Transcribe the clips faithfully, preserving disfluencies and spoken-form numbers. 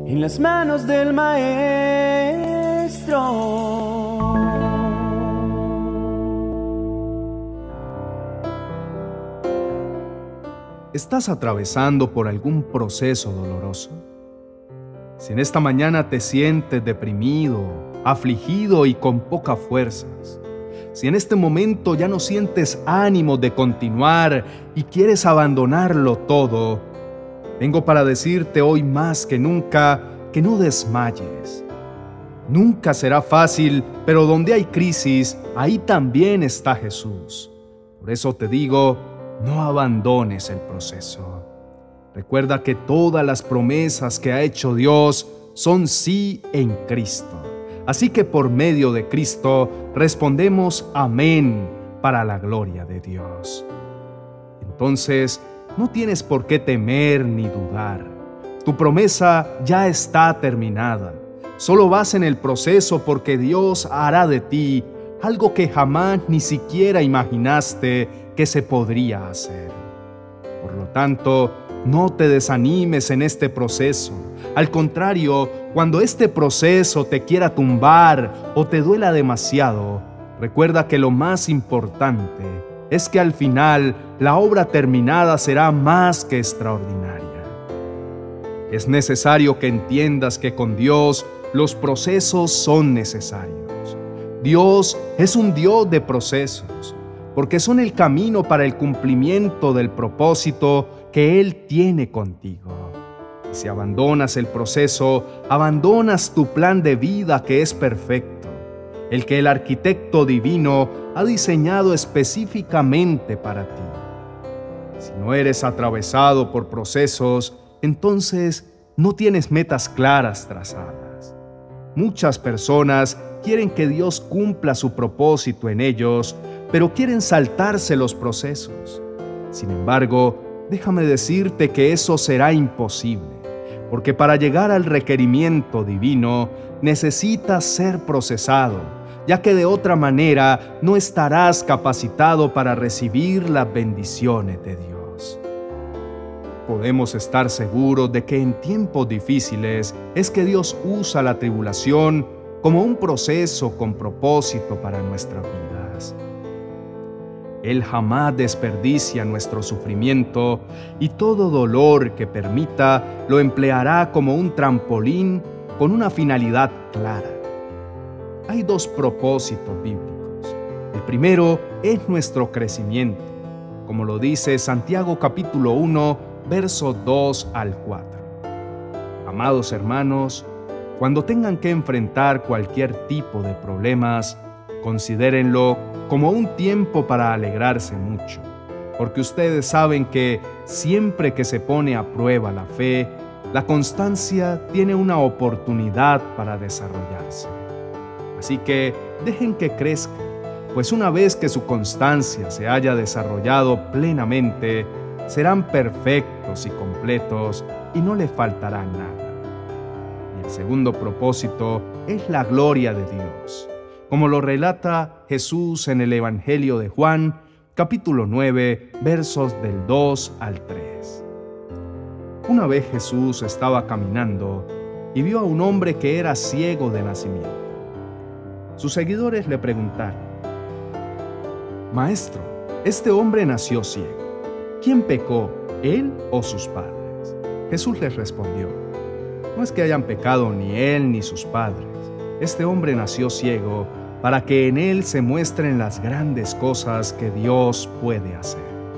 en las manos del Maestro. ¿Estás atravesando por algún proceso doloroso? Si en esta mañana te sientes deprimido, afligido y con pocas fuerzas, si en este momento ya no sientes ánimo de continuar y quieres abandonarlo todo, vengo para decirte hoy más que nunca que no desmayes. Nunca será fácil, pero donde hay crisis, ahí también está Jesús. Por eso te digo, no abandones el proceso. Recuerda que todas las promesas que ha hecho Dios son sí en Cristo. Así que por medio de Cristo respondemos amén para la gloria de Dios. Entonces, no tienes por qué temer ni dudar. Tu promesa ya está terminada. Solo vas en el proceso porque Dios hará de ti algo que jamás ni siquiera imaginaste que se podría hacer. Por lo tanto, no te desanimes en este proceso. Al contrario, cuando este proceso te quiera tumbar o te duela demasiado, recuerda que lo más importante es que al final la obra terminada será más que extraordinaria. Es necesario que entiendas que con Dios los procesos son necesarios. Dios es un Dios de procesos, porque son el camino para el cumplimiento del propósito que Él tiene contigo. Y si abandonas el proceso, abandonas tu plan de vida que es perfecto, el que el arquitecto divino ha diseñado específicamente para ti. Si no eres atravesado por procesos, entonces no tienes metas claras trazadas. Muchas personas quieren que Dios cumpla su propósito en ellos, pero quieren saltarse los procesos. Sin embargo, déjame decirte que eso será imposible, porque para llegar al requerimiento divino necesitas ser procesado, ya que de otra manera no estarás capacitado para recibir las bendiciones de Dios. Podemos estar seguros de que en tiempos difíciles es que Dios usa la tribulación como un proceso con propósito para nuestras vidas. Él jamás desperdicia nuestro sufrimiento y todo dolor que permita lo empleará como un trampolín con una finalidad clara. Hay dos propósitos bíblicos. El primero es nuestro crecimiento, como lo dice Santiago capítulo uno, versos dos al cuatro. Amados hermanos, cuando tengan que enfrentar cualquier tipo de problemas, considérenlo como un tiempo para alegrarse mucho, porque ustedes saben que siempre que se pone a prueba la fe, la constancia tiene una oportunidad para desarrollarse. Así que dejen que crezca, pues una vez que su constancia se haya desarrollado plenamente, serán perfectos y completos y no le faltará nada. Y el segundo propósito es la gloria de Dios, como lo relata Jesús en el Evangelio de Juan, capítulo nueve, versos del dos al tres. Una vez Jesús estaba caminando y vio a un hombre que era ciego de nacimiento. Sus seguidores le preguntaron: Maestro, este hombre nació ciego. ¿Quién pecó, él o sus padres? Jesús les respondió: No es que hayan pecado ni él ni sus padres. Este hombre nació ciego para que en él se muestren las grandes cosas que Dios puede hacer.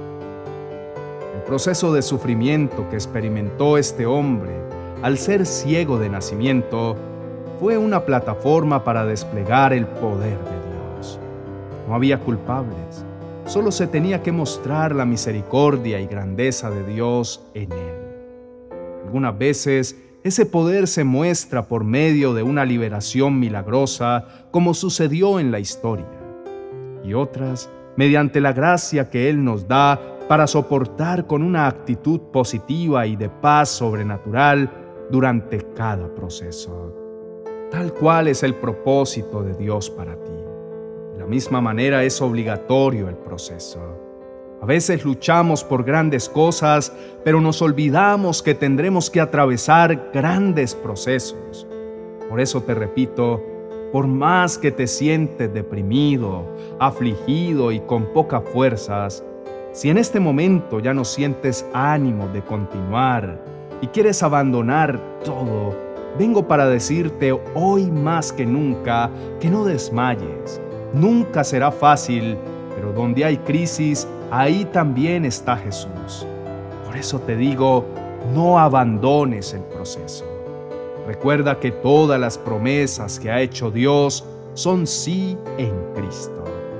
El proceso de sufrimiento que experimentó este hombre al ser ciego de nacimiento fue una plataforma para desplegar el poder de Dios. No había culpables, solo se tenía que mostrar la misericordia y grandeza de Dios en él. Algunas veces ese poder se muestra por medio de una liberación milagrosa, como sucedió en la historia, y otras mediante la gracia que Él nos da para soportar con una actitud positiva y de paz sobrenatural durante cada proceso. Tal cual es el propósito de Dios para ti. De la misma manera es obligatorio el proceso. A A veces luchamos por grandes cosas, pero nos olvidamos que tendremos que atravesar grandes procesos. Por eso te repito, por más que te sientes deprimido, afligido y con pocas fuerzas, si en este momento ya no sientes ánimo de continuar y quieres abandonar todo, vengo para decirte hoy más que nunca que no desmayes. Nunca será fácil, pero donde hay crisis, ahí también está Jesús. Por eso te digo, no abandones el proceso. Recuerda que todas las promesas que ha hecho Dios son sí en Cristo.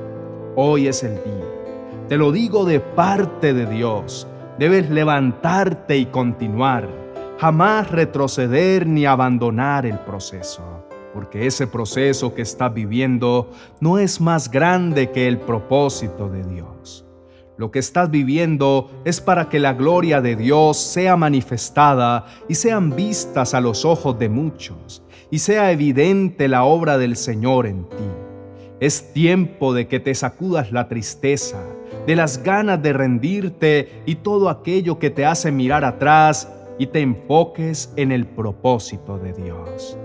Hoy es el día. Te lo digo de parte de Dios. Debes levantarte y continuar. Jamás retroceder ni abandonar el proceso. Porque ese proceso que estás viviendo no es más grande que el propósito de Dios. Lo que estás viviendo es para que la gloria de Dios sea manifestada y sean vistas a los ojos de muchos, y sea evidente la obra del Señor en ti. Es tiempo de que te sacudas la tristeza, de las ganas de rendirte y todo aquello que te hace mirar atrás y te enfoques en el propósito de Dios.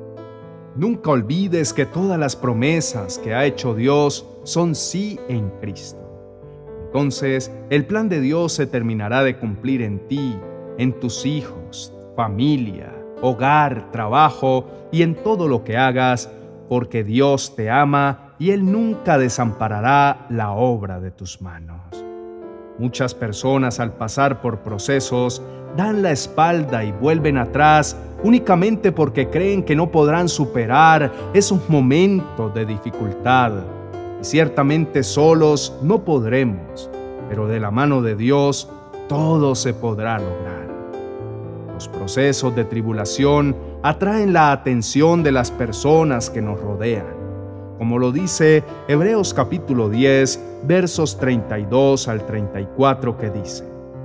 Nunca olvides que todas las promesas que ha hecho Dios son sí en Cristo. Entonces, el plan de Dios se terminará de cumplir en ti, en tus hijos, familia, hogar, trabajo y en todo lo que hagas, porque Dios te ama y Él nunca desamparará la obra de tus manos. Muchas personas al pasar por procesos dan la espalda y vuelven atrás únicamente porque creen que no podrán superar esos momentos de dificultad. Y ciertamente solos no podremos, pero de la mano de Dios todo se podrá lograr. Los procesos de tribulación atraen la atención de las personas que nos rodean, como lo dice Hebreos capítulo diez, versos treinta y dos al treinta y cuatro, que dice: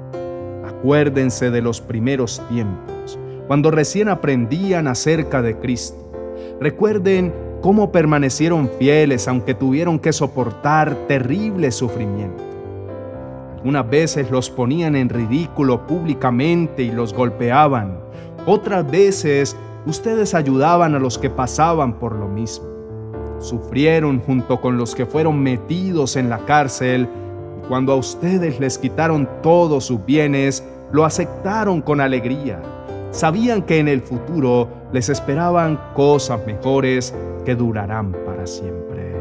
Acuérdense de los primeros tiempos, cuando recién aprendían acerca de Cristo. Recuerden cómo permanecieron fieles aunque tuvieron que soportar terrible sufrimiento. Algunas veces los ponían en ridículo públicamente y los golpeaban. Otras veces ustedes ayudaban a los que pasaban por lo mismo. Sufrieron junto con los que fueron metidos en la cárcel, y cuando a ustedes les quitaron todos sus bienes, lo aceptaron con alegría. Sabían que en el futuro les esperaban cosas mejores que durarán para siempre.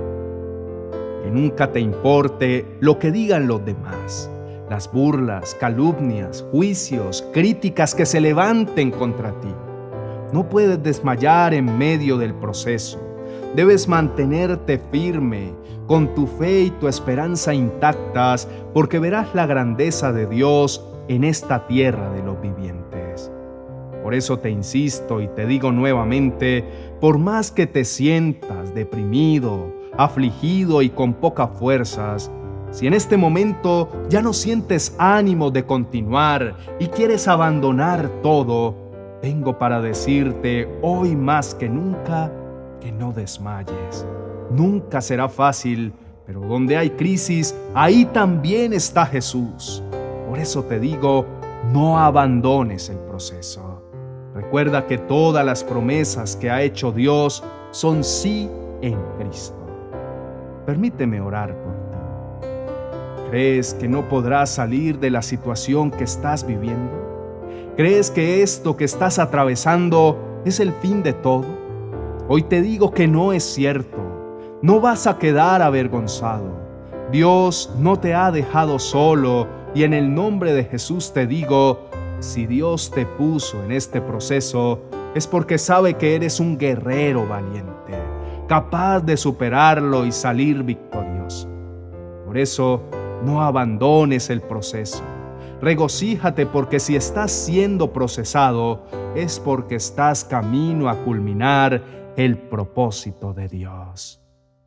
Que nunca te importe lo que digan los demás, las burlas, calumnias, juicios, críticas que se levanten contra ti. No puedes desmayar en medio del proceso. Debes mantenerte firme, con tu fe y tu esperanza intactas, porque verás la grandeza de Dios en esta tierra de los vivientes. Por eso te insisto y te digo nuevamente, por más que te sientas deprimido, afligido y con pocas fuerzas, si en este momento ya no sientes ánimo de continuar y quieres abandonar todo, vengo para decirte hoy más que nunca que no desmayes. Nunca será fácil, pero donde hay crisis, ahí también está Jesús. Por eso te digo, no abandones el proceso. Recuerda que todas las promesas que ha hecho Dios son sí en Cristo. Permíteme orar por ti. ¿Crees que no podrás salir de la situación que estás viviendo? ¿Crees que esto que estás atravesando es el fin de todo? Hoy te digo que no es cierto. No vas a quedar avergonzado. Dios no te ha dejado solo, y en el nombre de Jesús te digo, si Dios te puso en este proceso, es porque sabe que eres un guerrero valiente, capaz de superarlo y salir victorioso. Por eso, no abandones el proceso. Regocíjate, porque si estás siendo procesado, es porque estás camino a culminar el propósito de Dios.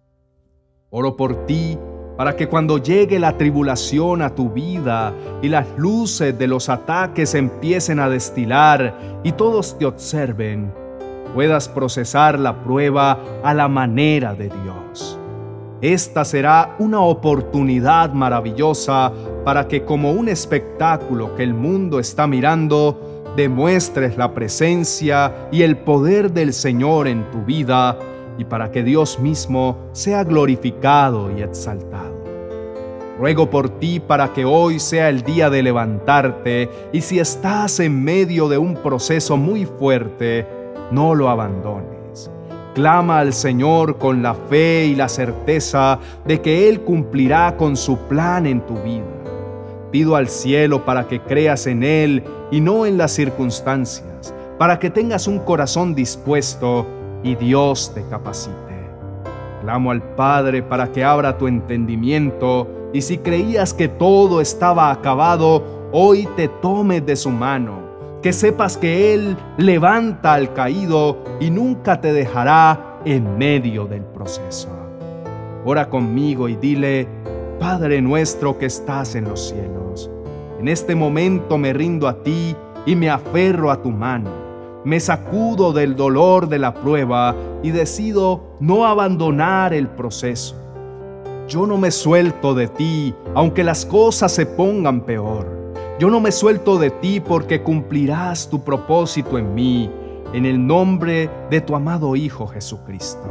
Oro por ti para que cuando llegue la tribulación a tu vida y las luces de los ataques empiecen a destilar y todos te observen, puedas procesar la prueba a la manera de Dios. Esta será una oportunidad maravillosa para que como un espectáculo que el mundo está mirando, demuestres la presencia y el poder del Señor en tu vida y para que Dios mismo sea glorificado y exaltado. Ruego por ti para que hoy sea el día de levantarte y si estás en medio de un proceso muy fuerte, no lo abandones. Clama al Señor con la fe y la certeza de que Él cumplirá con su plan en tu vida. Pido al cielo para que creas en Él y no en las circunstancias, para que tengas un corazón dispuesto y Dios te capacite. Clamo al Padre para que abra tu entendimiento y si creías que todo estaba acabado, hoy te tomes de su mano, que sepas que Él levanta al caído y nunca te dejará en medio del proceso. Ora conmigo y dile: Padre nuestro que estás en los cielos, en este momento me rindo a ti y me aferro a tu mano. Me sacudo del dolor de la prueba y decido no abandonar el proceso. Yo no me suelto de ti, aunque las cosas se pongan peor. Yo no me suelto de ti porque cumplirás tu propósito en mí, en el nombre de tu amado Hijo Jesucristo.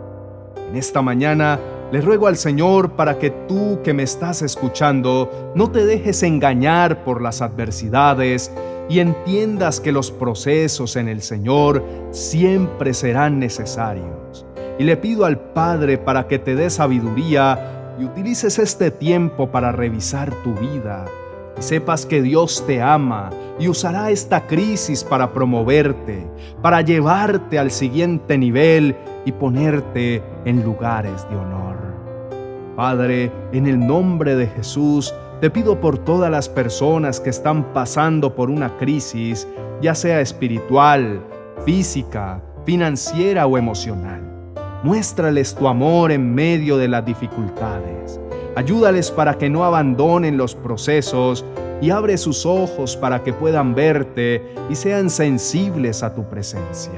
En esta mañana le ruego al Señor para que tú que me estás escuchando no te dejes engañar por las adversidades y entiendas que los procesos en el Señor siempre serán necesarios. Y le pido al Padre para que te dé sabiduría y utilices este tiempo para revisar tu vida. Y sepas que Dios te ama y usará esta crisis para promoverte, para llevarte al siguiente nivel y ponerte en lugares de honor. Padre, en el nombre de Jesús, te pido por todas las personas que están pasando por una crisis, ya sea espiritual, física, financiera o emocional. Muéstrales tu amor en medio de las dificultades. Ayúdales para que no abandonen los procesos y abre sus ojos para que puedan verte y sean sensibles a tu presencia.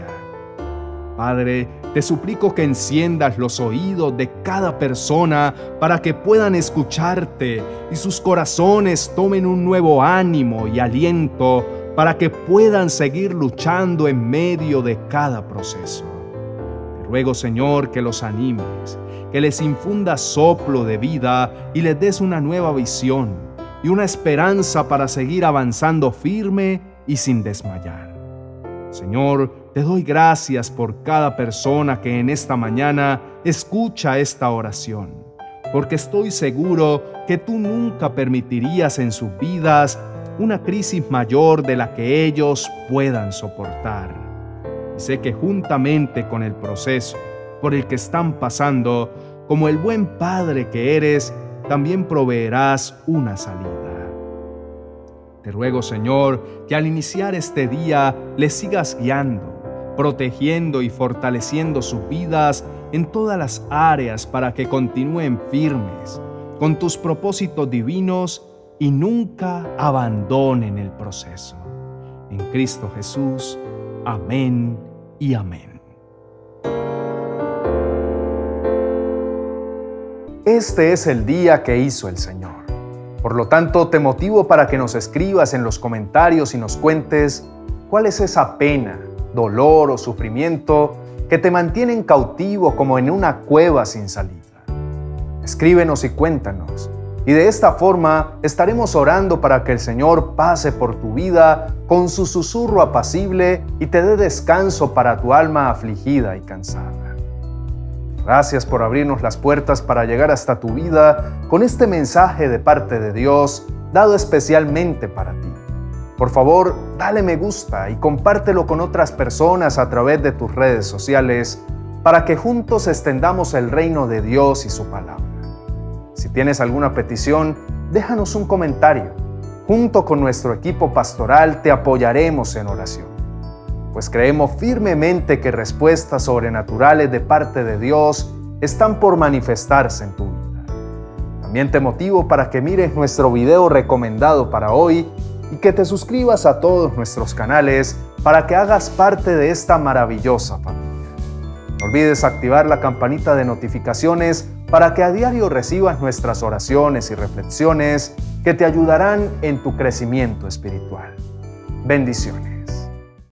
Padre, te suplico que enciendas los oídos de cada persona para que puedan escucharte y sus corazones tomen un nuevo ánimo y aliento para que puedan seguir luchando en medio de cada proceso. Te ruego, Señor, que los animes, que les infundas soplo de vida y les des una nueva visión y una esperanza para seguir avanzando firme y sin desmayar. Señor, te doy gracias por cada persona que en esta mañana escucha esta oración, porque estoy seguro que tú nunca permitirías en sus vidas una crisis mayor de la que ellos puedan soportar. Y sé que juntamente con el proceso por el que están pasando, como el buen Padre que eres, también proveerás una salida. Te ruego, Señor, que al iniciar este día les sigas guiando, protegiendo y fortaleciendo sus vidas en todas las áreas para que continúen firmes con tus propósitos divinos y nunca abandonen el proceso. En Cristo Jesús. Amén y amén. Este es el día que hizo el Señor. Por lo tanto, te motivo para que nos escribas en los comentarios y nos cuentes cuál es esa pena, dolor o sufrimiento que te mantienen cautivo como en una cueva sin salida. Escríbenos y cuéntanos, y de esta forma estaremos orando para que el Señor pase por tu vida con su susurro apacible y te dé descanso para tu alma afligida y cansada. Gracias por abrirnos las puertas para llegar hasta tu vida con este mensaje de parte de Dios, dado especialmente para ti. Por favor, dale me gusta y compártelo con otras personas a través de tus redes sociales para que juntos extendamos el reino de Dios y su palabra. Si tienes alguna petición, déjanos un comentario. Junto con nuestro equipo pastoral te apoyaremos en oración, pues creemos firmemente que respuestas sobrenaturales de parte de Dios están por manifestarse en tu vida. También te motivo para que mires nuestro video recomendado para hoy y que te suscribas a todos nuestros canales para que hagas parte de esta maravillosa familia. No olvides activar la campanita de notificaciones para que a diario recibas nuestras oraciones y reflexiones que te ayudarán en tu crecimiento espiritual. Bendiciones.